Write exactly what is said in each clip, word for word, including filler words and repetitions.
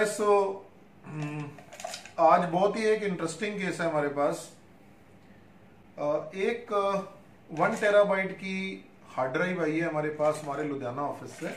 Guys, सो आज बहुत ही एक इंटरेस्टिंग केस है हमारे पास। एक वन टेराबाइट की हार्ड ड्राइव आई है हमारे पास हमारे लुधियाना ऑफिस से।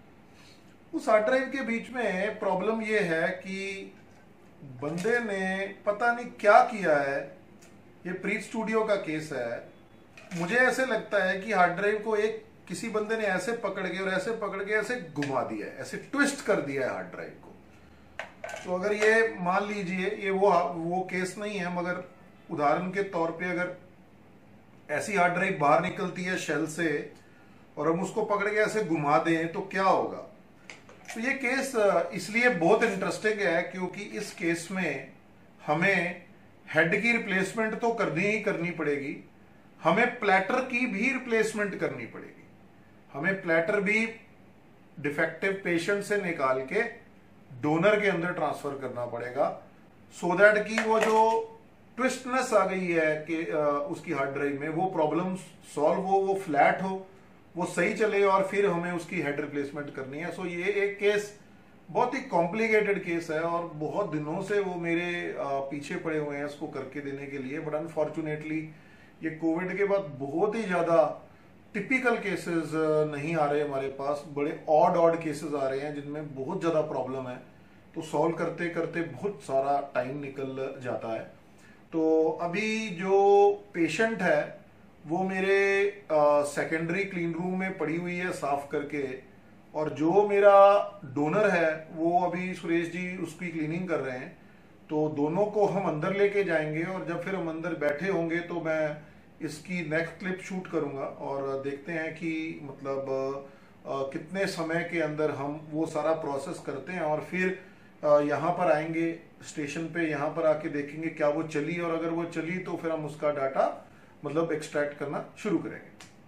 उस हार्ड ड्राइव के बीच में प्रॉब्लम ये है कि बंदे ने पता नहीं क्या किया है। ये प्रीत स्टूडियो का केस है। मुझे ऐसे लगता है कि हार्ड ड्राइव को एक किसी बंदे ने ऐसे पकड़ के और ऐसे पकड़ के ऐसे घुमा दिया है, ऐसे ट्विस्ट कर दिया है हार्ड ड्राइव को। तो अगर ये मान लीजिए ये वो वो केस नहीं है, मगर उदाहरण के तौर पे अगर ऐसी हार्ड ड्राइव बाहर निकलती है शेल से और हम उसको पकड़ के ऐसे घुमा दें तो क्या होगा। तो ये केस इसलिए बहुत इंटरेस्टिंग है क्योंकि इस केस में हमें हेड की रिप्लेसमेंट तो करनी ही करनी पड़ेगी, हमें प्लेटर की भी रिप्लेसमेंट करनी पड़ेगी। हमें प्लेटर भी डिफेक्टिव पेशेंट से निकाल के डोनर के अंदर ट्रांसफर करना पड़ेगा, सो दैट कि वो जो ट्विस्टनेस आ गई है कि उसकी हार्ड ड्राइव में वो प्रॉब्लम सॉल्व हो, वो फ्लैट हो, वो सही चले और फिर हमें उसकी हेड रिप्लेसमेंट करनी है। सो ये एक केस बहुत ही कॉम्प्लिकेटेड केस है और बहुत दिनों से वो मेरे पीछे पड़े हुए हैं इसको करके देने के लिए। बट अनफॉर्चुनेटली ये कोविड के बाद बहुत ही ज्यादा टिपिकल केसेस नहीं आ रहे हमारे पास, बड़े ऑड ऑड केसेस आ रहे हैं जिनमें बहुत ज्यादा प्रॉब्लम है। तो सॉल्व करते करते बहुत सारा टाइम निकल जाता है। तो अभी जो पेशेंट है वो मेरे सेकेंडरी क्लीन रूम में पड़ी हुई है साफ करके, और जो मेरा डोनर है वो अभी सुरेश जी उसकी क्लीनिंग कर रहे हैं। तो दोनों को हम अंदर लेके जाएंगे और जब फिर हम अंदर बैठे होंगे तो मैं इसकी नेक्स्ट क्लिप शूट करूंगा और देखते हैं कि मतलब आ, कितने समय के अंदर हम वो सारा प्रोसेस करते हैं और फिर यहाँ पर आएंगे स्टेशन पे, यहाँ पर आके देखेंगे क्या वो चली, और अगर वो चली तो फिर हम उसका डाटा मतलब एक्सट्रैक्ट करना शुरू करेंगे।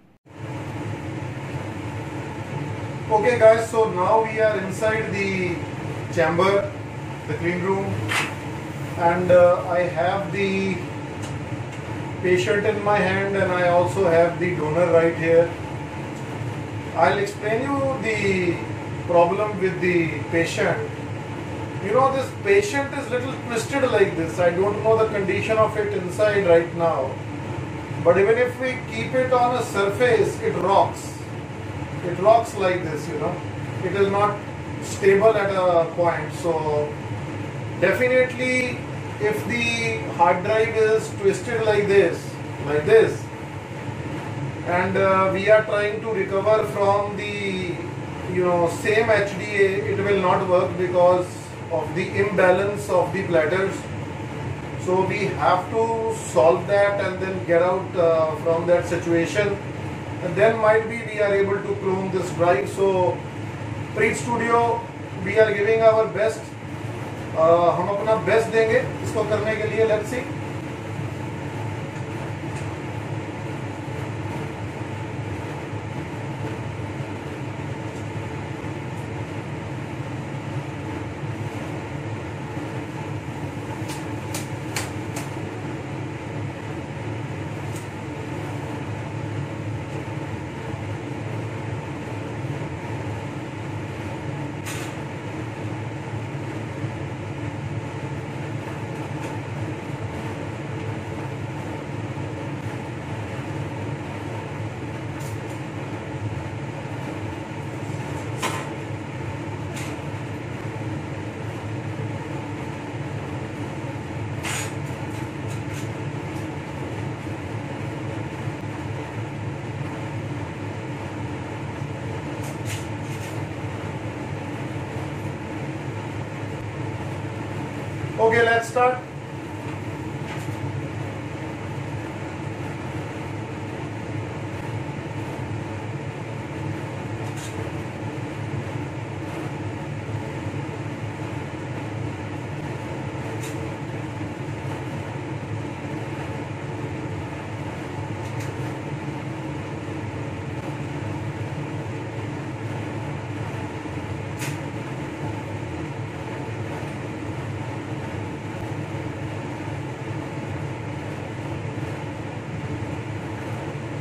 Okay guys, so now we are inside the chamber, the clean room, and I have the patient in my hand and I also have the donor right here. I'll explain you the problem with the patient. You know, this patient is little twisted like this. I don't know the condition of it inside right now, but even if we keep it on a surface, it rocks. It rocks like this, you know. It is not stable at a point. So definitely if the hard drive is twisted like this, like this, and uh, we are trying to recover from the, you know, same H D A, it will not work because of the imbalance of the platters. So we have to solve that and then get out uh, from that situation, and then might be we are able to clone this drive. So Preet Studio, we are giving our best. Uh, हम अपना best देंगे इसको करने के लिए। Let's see. Okay, let's start.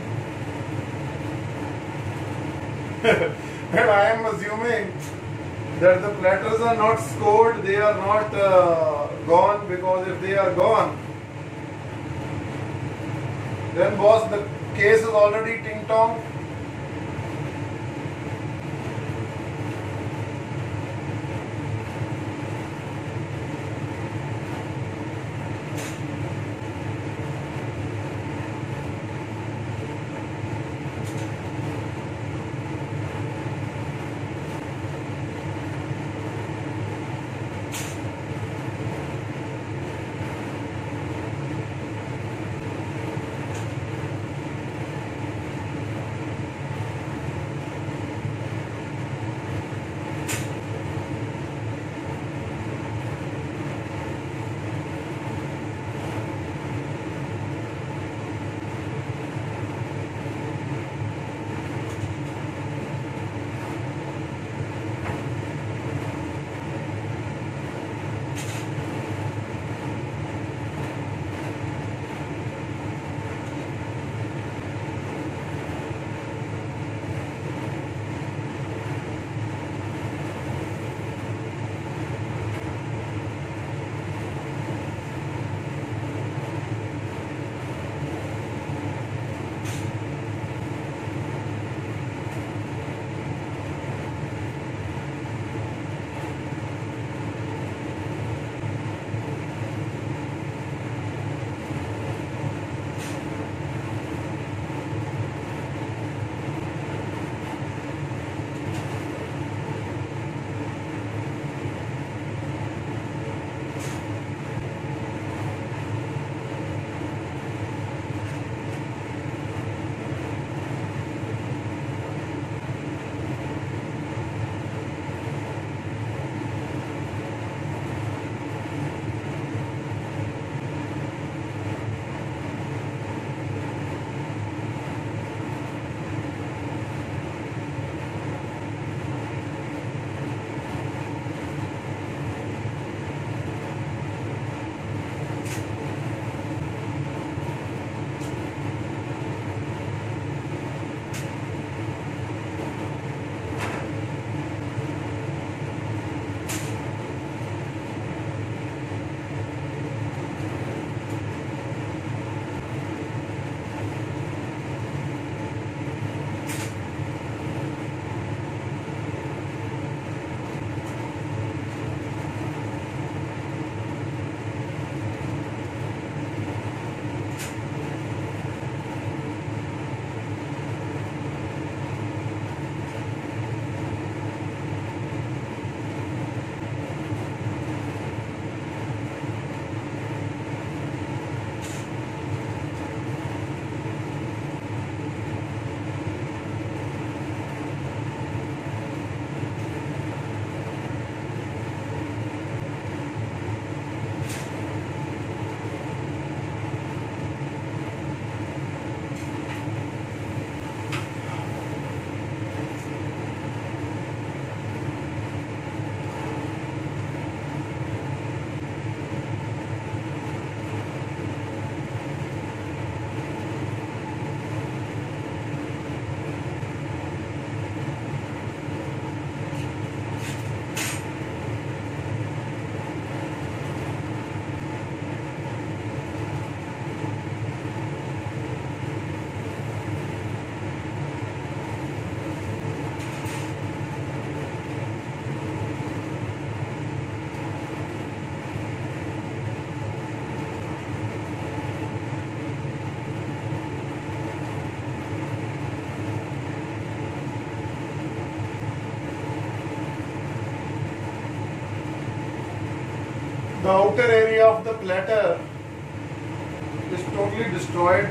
And I am assuming that the platters are not scored, they are not uh, gone, because if they are gone, then boss, the case is already ting tong. The outer area of the platter is totally destroyed.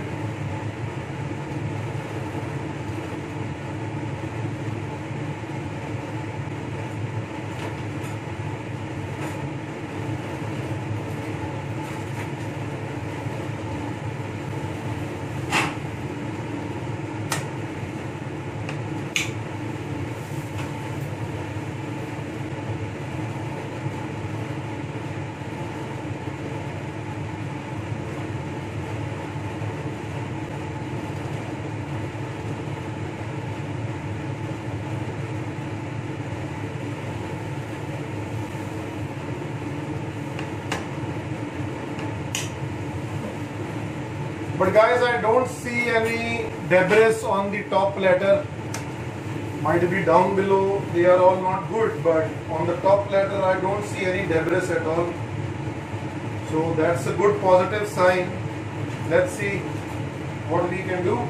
But guys, I don't see any debris on the top platter. Might be down below, they are all not good, but on the top platter I don't see any debris at all. So that's a good positive sign. Let's see what we can do.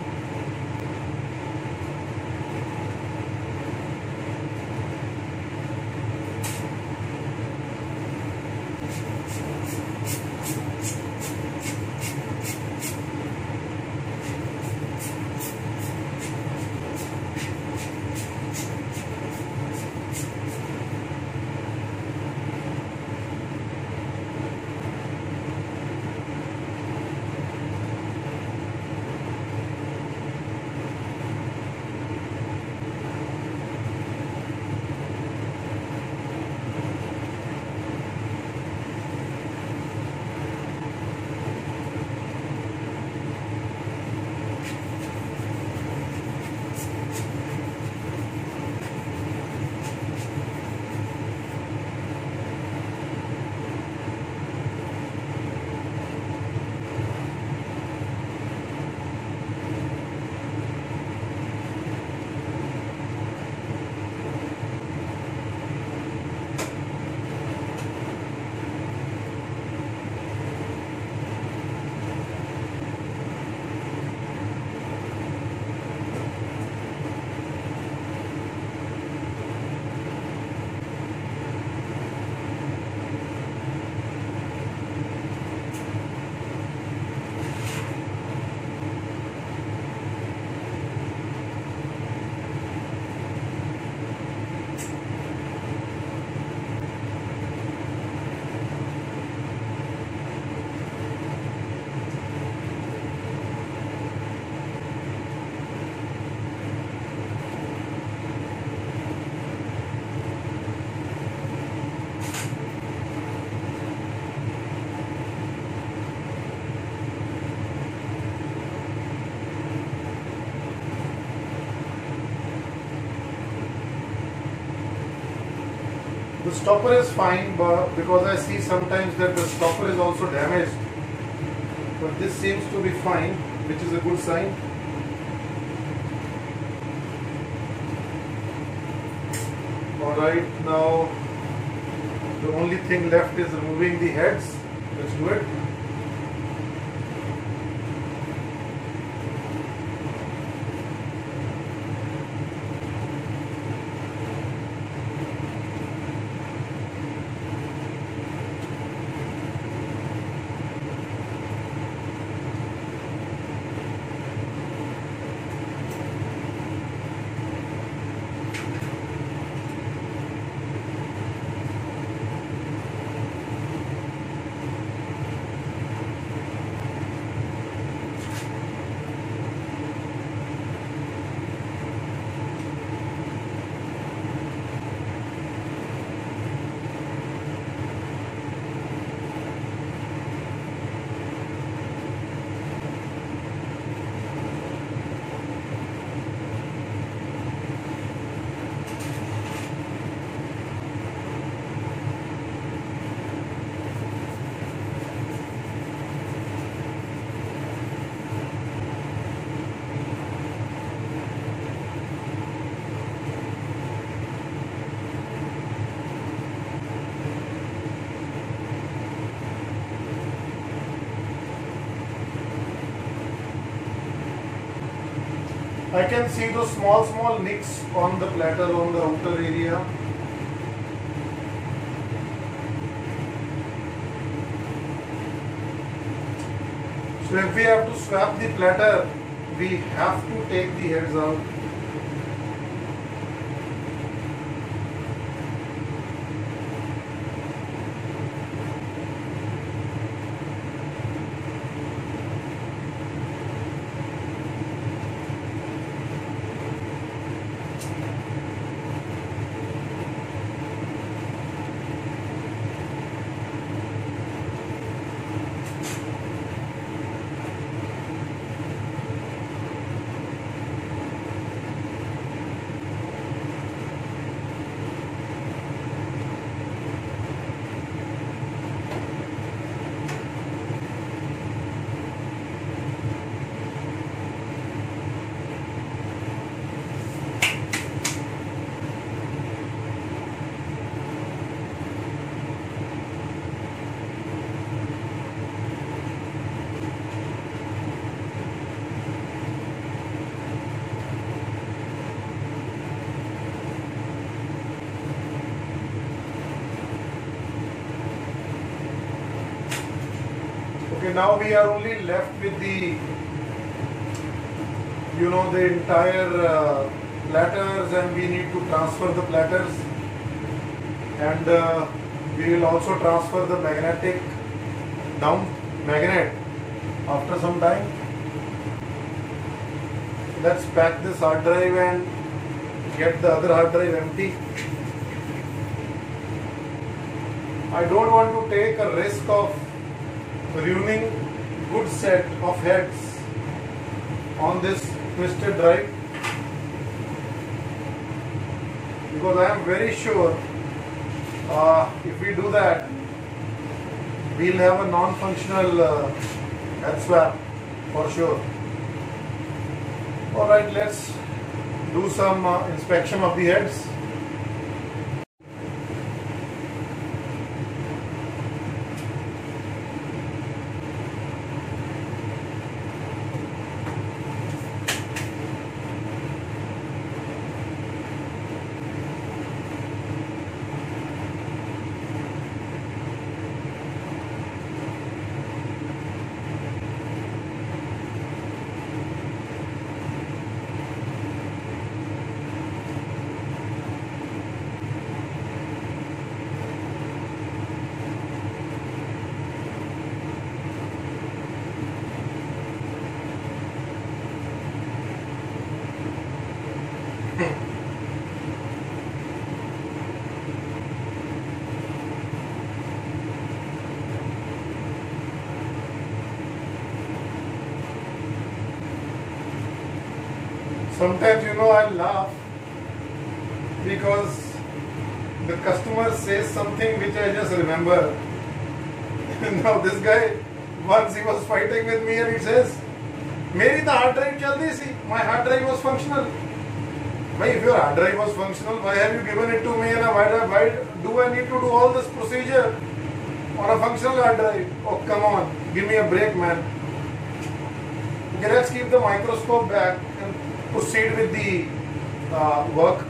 The stopper is fine, but because I see sometimes that the stopper is also damaged, but this seems to be fine, which is a good sign. Alright, now the only thing left is removing the heads. Let's do it. I can see those small small nicks on the platter on the outer area. So if we have to swap the platter, we have to take the heads out. Okay, now we are only left with the, you know, the entire uh, platters, and we need to transfer the platters, and uh, we will also transfer the magnetic down magnet after some time. Let's pack this hard drive and get the other hard drive empty. I don't want to take a risk of ruining good set of heads on this twisted drive, because I am very sure uh, if we do that, we'll have a non-functional uh, head swap for sure. Alright, let's do some uh, inspection of the heads. Sometimes, you know, I laugh because the customer says something which I just remember. Now this guy, once he was fighting with me and he says, "Meri the hard drive chaldi si, my hard drive was functional." Why, if your hard drive was functional, why have you given it to me, and why, why do I need to do all this procedure on a functional hard drive? Oh, come on, give me a break, man. Okay, let's keep the microscope back and proceed with the uh, work.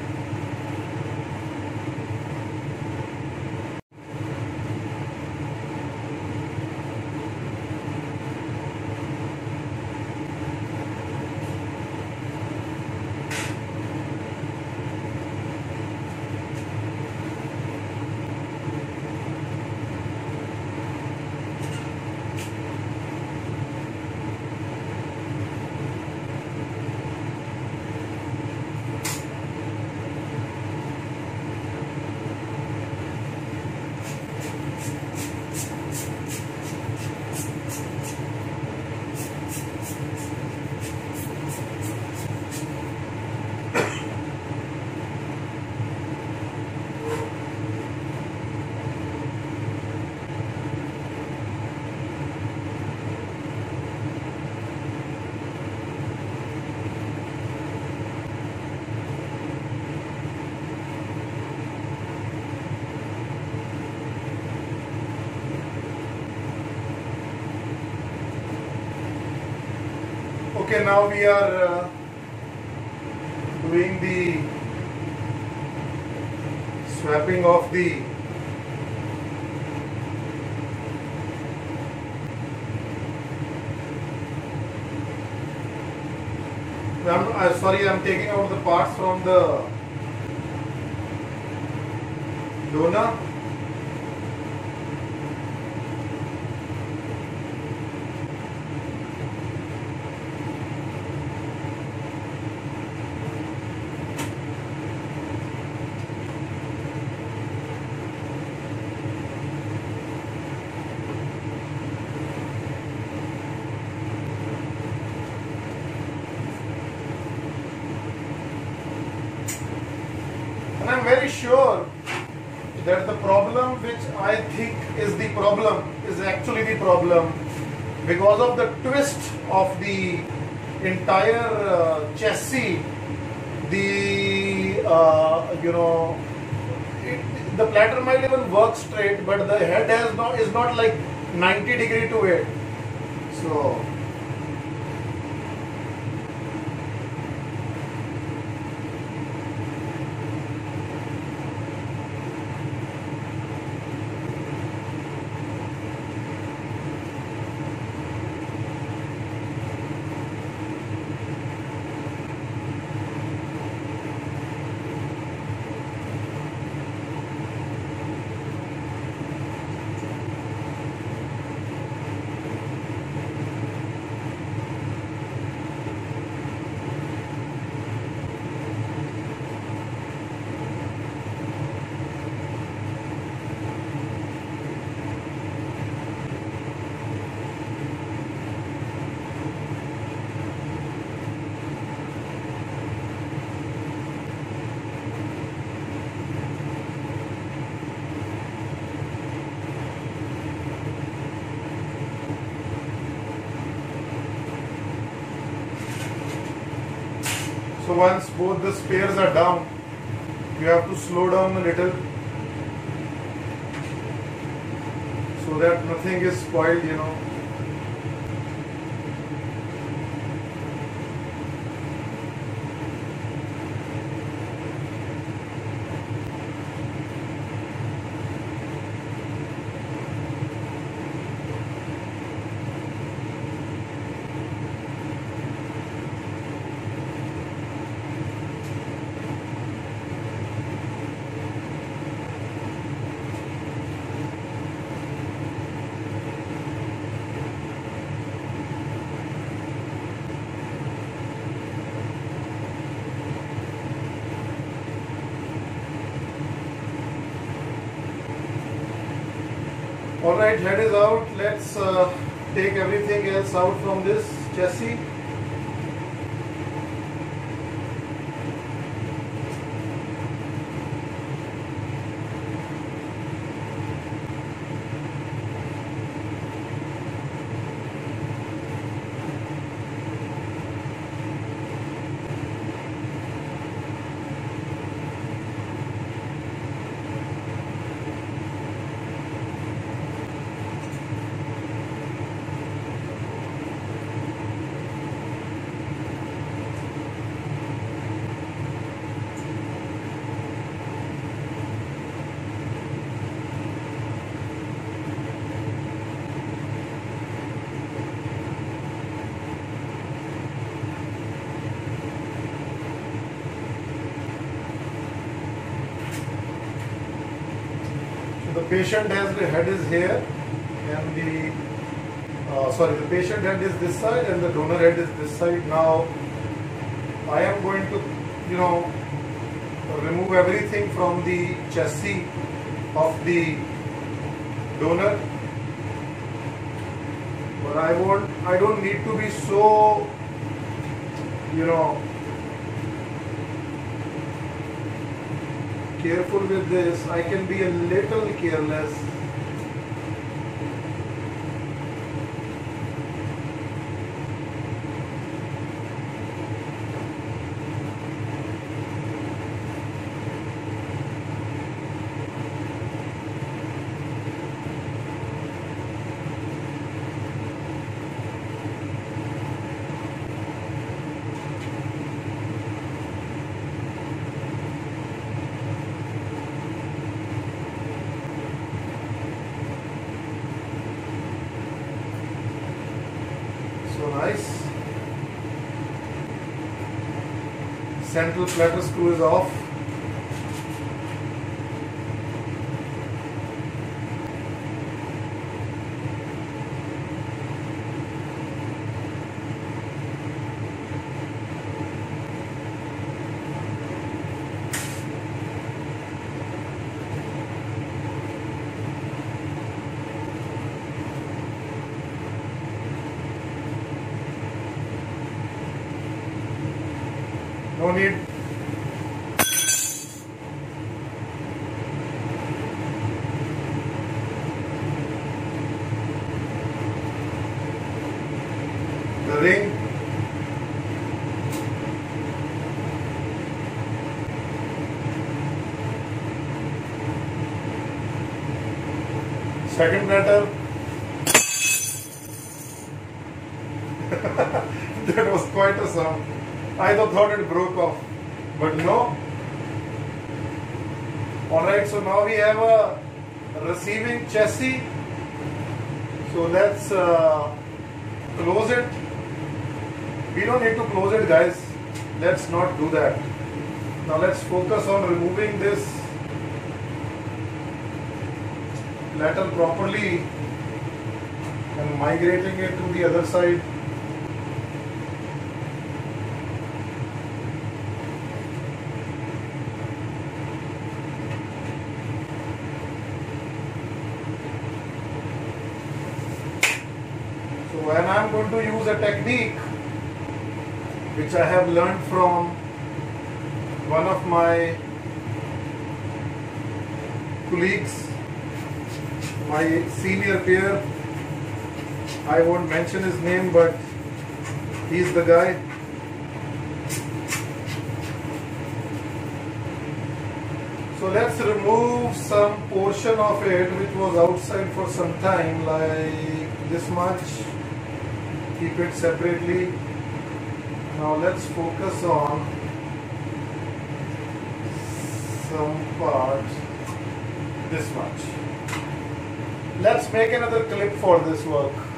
Okay, now we are uh, doing the swapping of the I'm uh, sorry, I'm taking out the parts from the donor. I'm very sure that the problem which I think is the problem is actually the problem because of the twist of the entire uh, chassis. The uh, you know it, the platter might even work straight, but the head has not is not like ninety degree to it. So So once both the spares are down, you have to slow down a little so that nothing is spoiled, you know. Alright, head is out. Let's uh, take everything else out from this chassis. The patient has the head is here, and the uh, sorry, the patient head is this side, and the donor head is this side. Now, I am going to, you know, remove everything from the chassis of the donor. But I won't. I don't need to be so, you know, careful with this. I can be a little careless. Nice. Central platter screw is off. No need. The ring. Second platter. That was quite a sound. I thought it broke off, but no. Alright, so now we have a receiving chassis. So let's uh, close it. We don't need to close it, guys. Let's not do that. Now let's focus on removing this platter properly and migrating it to the other side. When I am going to use a technique which I have learned from one of my colleagues, my senior peer, I won't mention his name, but he's the guy. So let's remove some portion of it which was outside for some time, like this much. Keep it separately. Now let's focus on some parts, this much. Let's make another clip for this work.